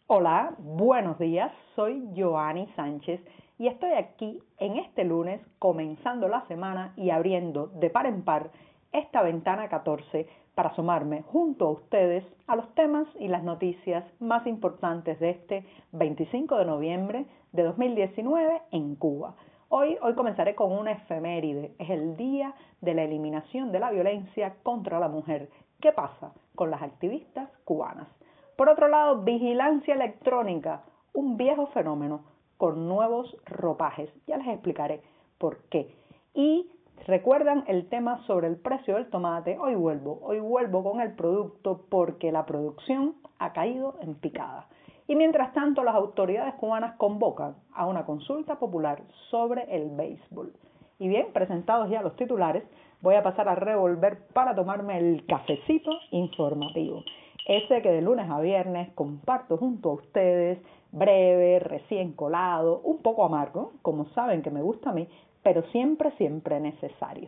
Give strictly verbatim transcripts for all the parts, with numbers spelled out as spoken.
Hola, buenos días, soy Joanny Sánchez y estoy aquí en este lunes comenzando la semana y abriendo de par en par esta ventana catorce para asomarme junto a ustedes a los temas y las noticias más importantes de este veinticinco de noviembre de dos mil diecinueve en Cuba. Hoy, hoy comenzaré con una efeméride, es el Día de la Eliminación de la Violencia contra la Mujer. ¿Qué pasa con las activistas cubanas? Por otro lado, vigilancia electrónica, un viejo fenómeno con nuevos ropajes. Ya les explicaré por qué. Y recuerdan el tema sobre el precio del tomate. Hoy vuelvo, hoy vuelvo con el producto porque la producción ha caído en picada. Y mientras tanto, las autoridades cubanas convocan a una consulta popular sobre el béisbol. Y bien, presentados ya los titulares, voy a pasar a revolver para tomarme el cafecito informativo. Ese que de lunes a viernes comparto junto a ustedes, breve, recién colado, un poco amargo, como saben que me gusta a mí, pero siempre, siempre necesario.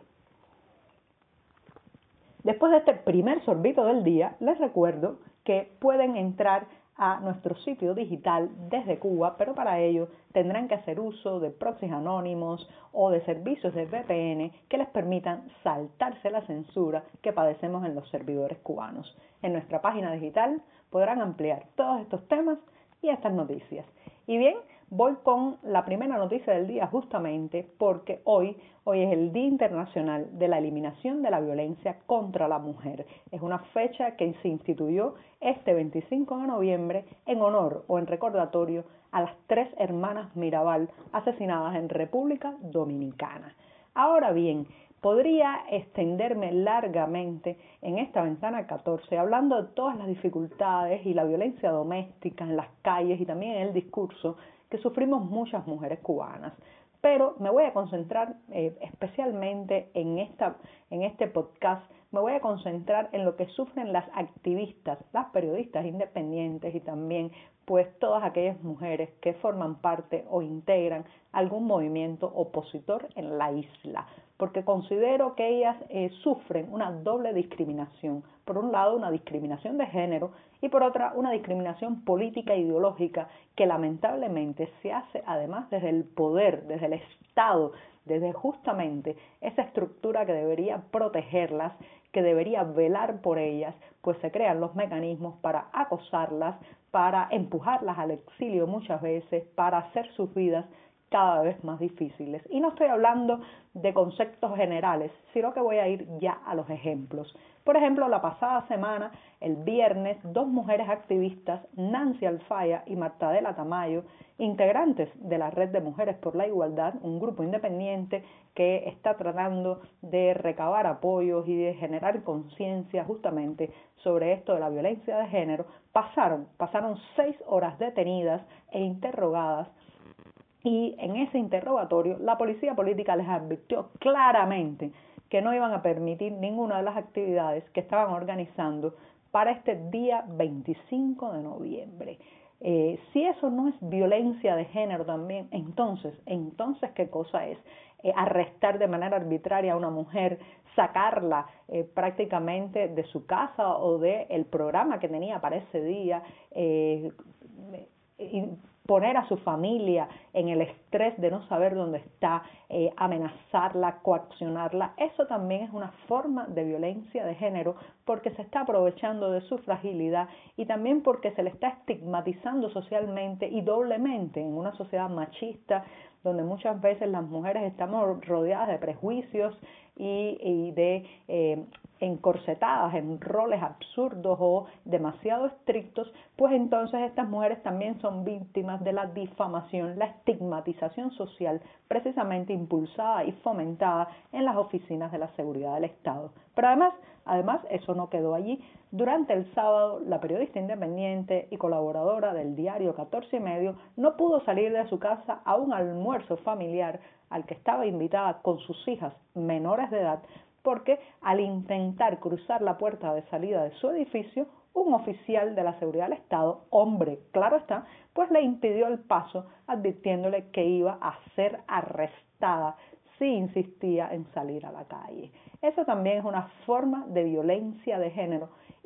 Después de este primer sorbito del día, les recuerdo que pueden entrar a nuestro sitio digital desde Cuba, pero para ello tendrán que hacer uso de proxies anónimos o de servicios de V P N que les permitan saltarse la censura que padecemos en los servidores cubanos. En nuestra página digital podrán ampliar todos estos temas y estas noticias. Y bien, voy con la primera noticia del día justamente porque hoy, hoy es el Día Internacional de la Eliminación de la Violencia contra la Mujer. Es una fecha que se instituyó este veinticinco de noviembre en honor o en recordatorio a las tres hermanas Mirabal asesinadas en República Dominicana. Ahora bien, podría extenderme largamente en esta ventana catorce hablando de todas las dificultades y la violencia doméstica en las calles y también en el discurso que sufrimos muchas mujeres cubanas. Pero me voy a concentrar eh, especialmente en, esta, en este podcast, me voy a concentrar en lo que sufren las activistas, las periodistas independientes y también pues todas aquellas mujeres que forman parte o integran algún movimiento opositor en la isla, porque considero que ellas eh, sufren una doble discriminación. Por un lado, una discriminación de género y por otra, una discriminación política e ideológica que lamentablemente se hace además desde el poder, desde el Estado, desde justamente esa estructura que debería protegerlas, que debería velar por ellas, pues se crean los mecanismos para acosarlas, para empujarlas al exilio muchas veces, para hacer sus vidas cada vez más difíciles. Y no estoy hablando de conceptos generales, sino que voy a ir ya a los ejemplos. Por ejemplo, la pasada semana, el viernes, dos mujeres activistas, Nancy Alfaya y Martadela Tamayo, integrantes de la Red de Mujeres por la Igualdad, un grupo independiente que está tratando de recabar apoyos y de generar conciencia justamente sobre esto de la violencia de género, pasaron, pasaron seis horas detenidas e interrogadas. Y en ese interrogatorio, la policía política les advirtió claramente que no iban a permitir ninguna de las actividades que estaban organizando para este día veinticinco de noviembre. Eh, si eso no es violencia de género también, entonces, entonces ¿qué cosa es? Eh, arrestar de manera arbitraria a una mujer, sacarla eh, prácticamente de su casa o del programa que tenía para ese día, eh, y poner a su familia en el estrés de no saber dónde está, eh, amenazarla, coaccionarla. Eso también es una forma de violencia de género porque se está aprovechando de su fragilidad y también porque se le está estigmatizando socialmente y doblemente en una sociedad machista donde muchas veces las mujeres estamos rodeadas de prejuicios y, y de eh, encorsetadas en roles absurdos o demasiado estrictos, pues entonces estas mujeres también son víctimas de la difamación, la estigmatización social, precisamente impulsada y fomentada en las oficinas de la seguridad del Estado. Pero además, además eso no quedó allí. Durante el sábado, la periodista independiente y colaboradora del diario catorce y medio no pudo salir de su casa a un almuerzo familiar al que estaba invitada con sus hijas menores de edad, porque al intentar cruzar la puerta de salida de su edificio, un oficial de la seguridad del Estado, hombre, claro está, pues le impidió el paso, advirtiéndole que iba a ser arrestada si insistía en salir a la calle. Eso también es una forma de violencia de género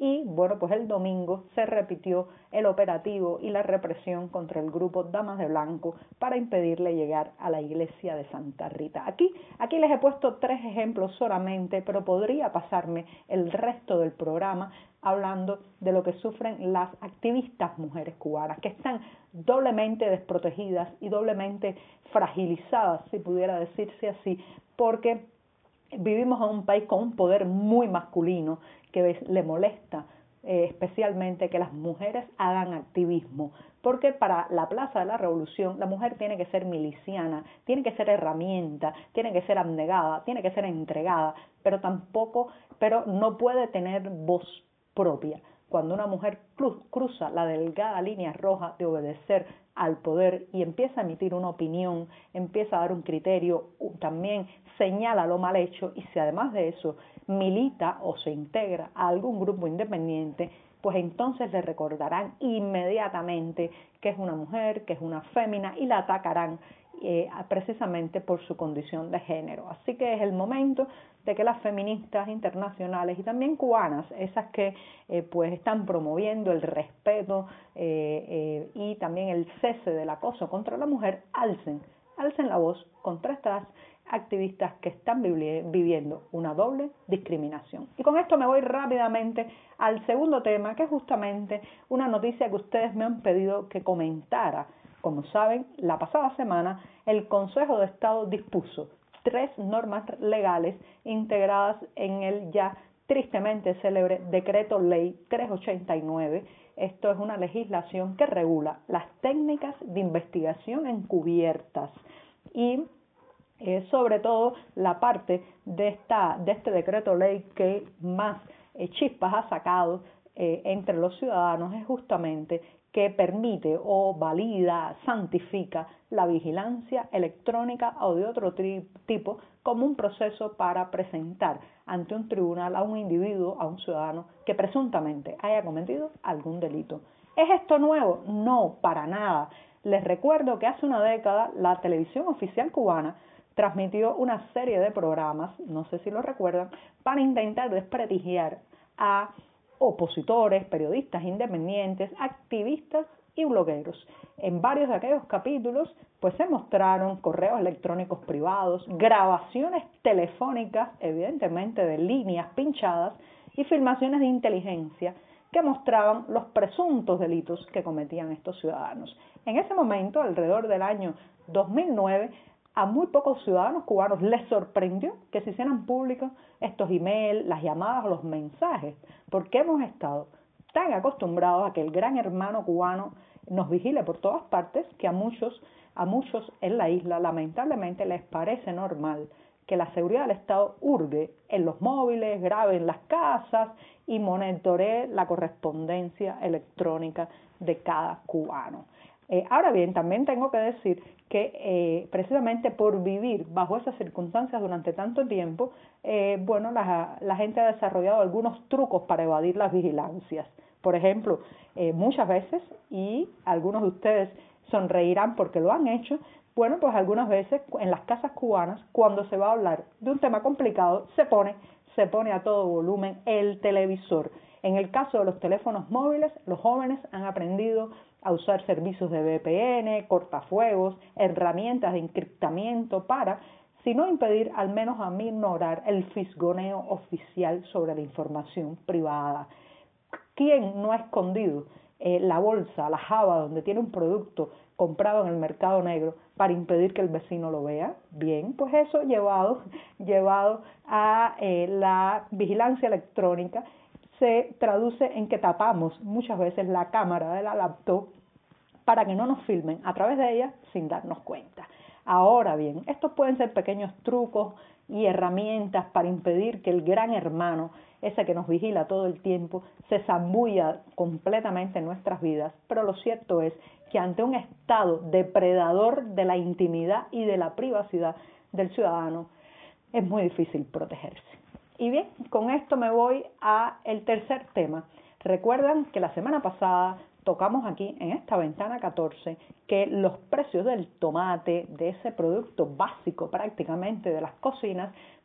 Y bueno, pues el domingo se repitió el operativo y la represión contra el grupo Damas de Blanco para impedirle llegar a la iglesia de Santa Rita. Aquí, aquí les he puesto tres ejemplos solamente, pero podría pasarme el resto del programa hablando de lo que sufren las activistas mujeres cubanas, que están doblemente desprotegidas y doblemente fragilizadas, si pudiera decirse así, porque vivimos en un país con un poder muy masculino que le molesta eh, especialmente que las mujeres hagan activismo, porque para la Plaza de la Revolución la mujer tiene que ser miliciana, tiene que ser herramienta, tiene que ser abnegada, tiene que ser entregada, pero tampoco, pero no puede tener voz propia. Cuando una mujer cruza la delgada línea roja de obedecer al poder y empieza a emitir una opinión, empieza a dar un criterio, también señala lo mal hecho, y si además de eso milita o se integra a algún grupo independiente, pues entonces le recordarán inmediatamente que es una mujer, que es una fémina, y la atacarán eh, precisamente por su condición de género. Así que es el momento de que las feministas internacionales y también cubanas, esas que eh, pues están promoviendo el respeto eh, eh, y también el cese del acoso contra la mujer, alcen, alcen la voz contra estas activistas que están viviendo una doble discriminación. Y con esto me voy rápidamente al segundo tema, que es justamente una noticia que ustedes me han pedido que comentara. Como saben, la pasada semana el Consejo de Estado dispuso tres normas legales integradas en el ya tristemente célebre Decreto Ley trescientos ochenta y nueve. Esto es una legislación que regula las técnicas de investigación encubiertas y eh, sobre todo la parte de, esta, de este decreto ley que más eh, chispas ha sacado eh, entre los ciudadanos es justamente que permite o valida, santifica la vigilancia electrónica o de otro tipo como un proceso para presentar ante un tribunal a un individuo, a un ciudadano que presuntamente haya cometido algún delito. ¿Es esto nuevo? No, para nada. Les recuerdo que hace una década la televisión oficial cubana transmitió una serie de programas, no sé si lo recuerdan, para intentar desprestigiar a opositores, periodistas independientes, activistas y blogueros. En varios de aquellos capítulos pues se mostraron correos electrónicos privados, grabaciones telefónicas, evidentemente de líneas pinchadas, y filmaciones de inteligencia que mostraban los presuntos delitos que cometían estos ciudadanos. En ese momento, alrededor del año dos mil nueve, a muy pocos ciudadanos cubanos les sorprendió que se hicieran públicos estos emails, las llamadas o los mensajes, porque hemos estado tan acostumbrados a que el gran hermano cubano nos vigile por todas partes que a muchos, a muchos en la isla lamentablemente les parece normal que la seguridad del Estado hurgue en los móviles, grabe en las casas y monitoree la correspondencia electrónica de cada cubano. Eh, ahora bien, también tengo que decir que eh, precisamente por vivir bajo esas circunstancias durante tanto tiempo, eh, bueno, la, la gente ha desarrollado algunos trucos para evadir las vigilancias. Por ejemplo, eh, muchas veces, y algunos de ustedes sonreirán porque lo han hecho, bueno, pues algunas veces en las casas cubanas, cuando se va a hablar de un tema complicado, se pone, se pone a todo volumen el televisor. En el caso de los teléfonos móviles, los jóvenes han aprendido a usar servicios de V P N, cortafuegos, herramientas de encriptamiento para, si no impedir, al menos aminorar el fisgoneo oficial sobre la información privada. ¿Quién no ha escondido eh, la bolsa, la java donde tiene un producto comprado en el mercado negro para impedir que el vecino lo vea? Bien, pues eso llevado, llevado a eh, la vigilancia electrónica se traduce en que tapamos muchas veces la cámara de la laptop para que no nos filmen a través de ella sin darnos cuenta. Ahora bien, estos pueden ser pequeños trucos y herramientas para impedir que el gran hermano, ese que nos vigila todo el tiempo, se zambulla completamente en nuestras vidas, pero lo cierto es que ante un estado depredador de la intimidad y de la privacidad del ciudadano, es muy difícil protegerse. Y bien, con esto me voy a el tercer tema. Recuerdan que la semana pasada tocamos aquí en esta ventana catorce que los precios del tomate, de ese producto básico prácticamente de las cocinas,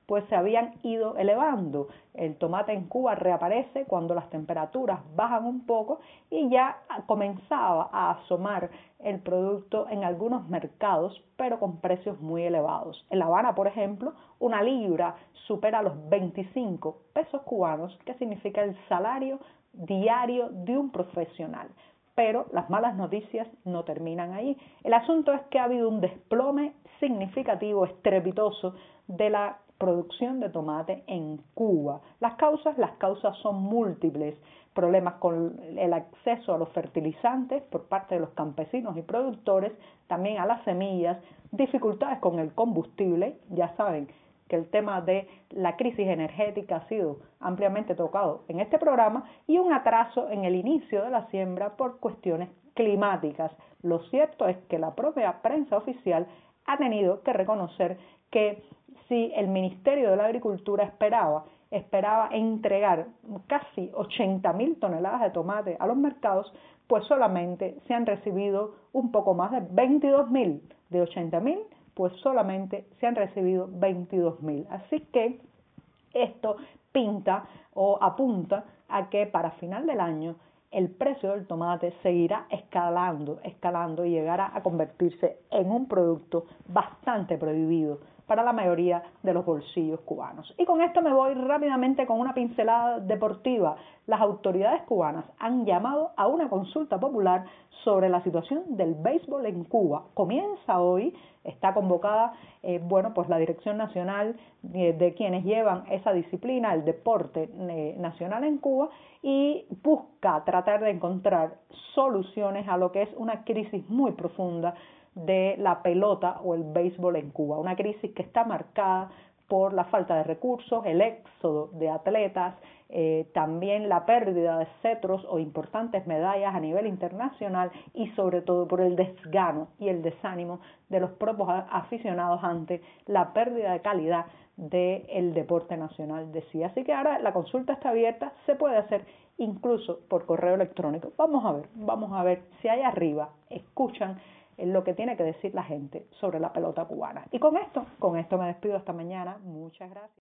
pues se habían ido elevando. El tomate en Cuba reaparece cuando las temperaturas bajan un poco y ya comenzaba a asomar el producto en algunos mercados, pero con precios muy elevados. En La Habana, por ejemplo, una libra supera los veinticinco pesos cubanos, que significa el salario diario de un profesional. Pero las malas noticias no terminan ahí. El asunto es que ha habido un desplome significativo, estrepitoso, de la producción de tomate en Cuba. Las causas, las causas son múltiples. Problemas con el acceso a los fertilizantes por parte de los campesinos y productores, también a las semillas, dificultades con el combustible, ya saben que el tema de la crisis energética ha sido ampliamente tocado en este programa, y un atraso en el inicio de la siembra por cuestiones climáticas. Lo cierto es que la propia prensa oficial ha tenido que reconocer que si el Ministerio de la Agricultura esperaba, esperaba entregar casi ochenta mil toneladas de tomate a los mercados, pues solamente se han recibido un poco más de veintidós mil. De ochenta mil, pues solamente se han recibido veintidós mil. Así que esto pinta o apunta a que para final del año el precio del tomate seguirá escalando, escalando y llegará a convertirse en un producto bastante prohibido para la mayoría de los bolsillos cubanos. Y con esto me voy rápidamente con una pincelada deportiva. Las autoridades cubanas han llamado a una consulta popular sobre la situación del béisbol en Cuba. Comienza hoy, está convocada eh, bueno, pues la Dirección Nacional de, de quienes llevan esa disciplina, el deporte eh, nacional en Cuba, y busca tratar de encontrar soluciones a lo que es una crisis muy profunda de la pelota o el béisbol en Cuba, una crisis que está marcada por la falta de recursos, el éxodo de atletas, eh, también la pérdida de cetros o importantes medallas a nivel internacional, y sobre todo por el desgano y el desánimo de los propios aficionados ante la pérdida de calidad del deporte nacional de sí. Así que ahora la consulta está abierta, se puede hacer incluso por correo electrónico. Vamos a ver, vamos a ver si ahí arriba escuchan lo que tiene que decir la gente sobre la pelota cubana. Y con esto, con esto me despido hasta mañana. Muchas gracias.